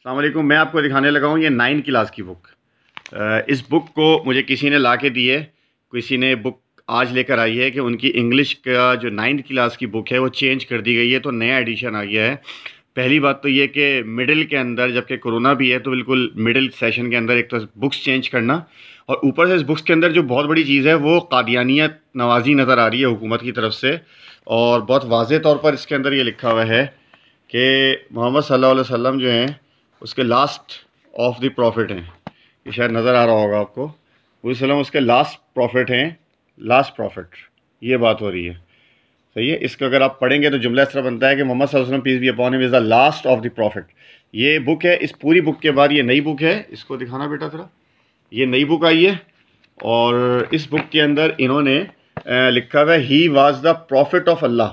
السلام علیکم. میں آپ کو دکھانے لگا ہوں یہ 9 کلاس کی بک. اس بک کو مجھے کسی نے لا کے دی ہے. کسی نے بک آج لے کر آئی ہے کہ ان کی انگلش کا جو 9 کلاس کی بک ہے وہ چینج کر دی گئی ہے، تو نیا ایڈیشن آ گیا ہے. پہلی بات تو یہ کہ مڈل کے اندر، جب کہ کرونا بھی ہے تو بالکل مڈل سیشن کے اندر ایک تو بکس چینج کرنا، اور اوپر سے اس بکس کے اندر جو بہت بڑی چیز ہے وہ قادیانیت نوازی نظر آ رہی ہے حکومت کی طرف سے. اور بہت واضح طور پر اس کے اندر یہ لکھا ہوا ہے کہ محمد صلی اللہ علیہ وسلم جو ہیں اس کے لاسٹ آف دی پروفٹ ہیں. یہ شاید نظر آ رہا ہوگا آپ کو. وہ وسلم اس کے لاسٹ پروفٹ ہیں، لاسٹ پروفٹ. یہ بات ہو رہی ہے. صحیح ہے. اس کو اگر آپ پڑھیں گے تو جملہ اس طرح بنتا ہے کہ محمد صلی اللہ علیہ وسلم پیس be upon him is the last of the prophet. یہ بک ہے. اس پوری بک کے بعد یہ نئی بک ہے. اس کو دکھانا بیٹا ذرا. یہ نئی بک آئی ہے اور اس بک کے اندر انہوں نے لکھا ہوا ہے he was the prophet of اللہ،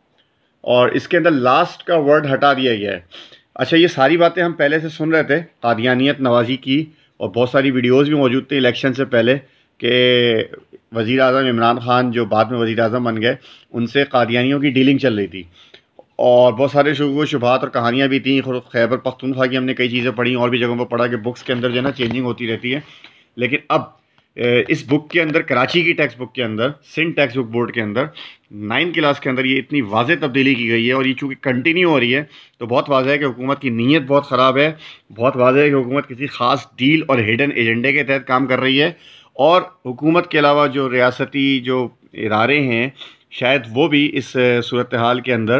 اور اس کے اندر لاسٹ کا ورڈ ہٹا دیا گیا ہے. اچھا، یہ ساری باتیں ہم پہلے سے سن رہے تھے قادیانیت نوازی کی، اور بہت ساری ویڈیوز بھی موجود تھیں الیکشن سے پہلے کہ وزیر اعظم عمران خان جو بعد میں وزیر اعظم بن گئے، ان سے قادیانیوں کی ڈیلنگ چل رہی تھی، اور بہت سارے شبہات و شبہات اور کہانیاں بھی تھیں. خیبر پختونخوا کی ہم نے کئی چیزیں پڑھی، اور بھی جگہوں پر پڑھا کہ بکس کے اندر جو ہے نا چینجنگ ہوتی رہتی ہے. لیکن اب اس بک کے اندر، کراچی کی ٹیکسٹ بک کے اندر، سندھ ٹیکسٹ بک بورڈ کے اندر 9 کلاس کے اندر یہ اتنی واضح تبدیلی کی گئی ہے، اور یہ چونکہ کنٹینیو ہو رہی ہے تو بہت واضح ہے کہ حکومت کی نیت بہت خراب ہے. بہت واضح ہے کہ حکومت کسی خاص ڈیل اور ہڈن ایجنڈے کے تحت کام کر رہی ہے، اور حکومت کے علاوہ جو ریاستی جو ادارے ہیں شاید وہ بھی اس صورتحال کے اندر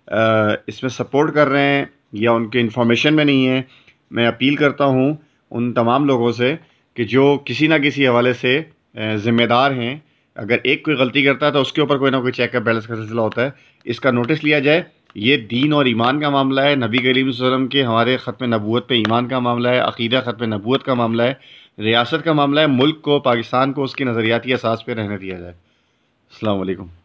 اس میں سپورٹ کر رہے ہیں یا ان کے انفارمیشن میں نہیں ہے. میں اپیل کرتا ہوں ان تمام لوگوں سے کہ جو کسی نہ کسی حوالے سے ذمہ دار ہیں، اگر ایک کوئی غلطی کرتا ہے تو اس کے اوپر کوئی نہ کوئی چیک اپ بیلنس کا سلسلہ ہوتا ہے. اس کا نوٹس لیا جائے. یہ دین اور ایمان کا معاملہ ہے. نبی کریم صلی اللہ علیہ وسلم کے ہمارے ختم نبوت پہ ایمان کا معاملہ ہے. عقیدہ ختم نبوت کا معاملہ ہے. ریاست کا معاملہ ہے. ملک کو، پاکستان کو اس کی نظریاتی اساس پہ رہنے دیا جائے. السلام علیکم.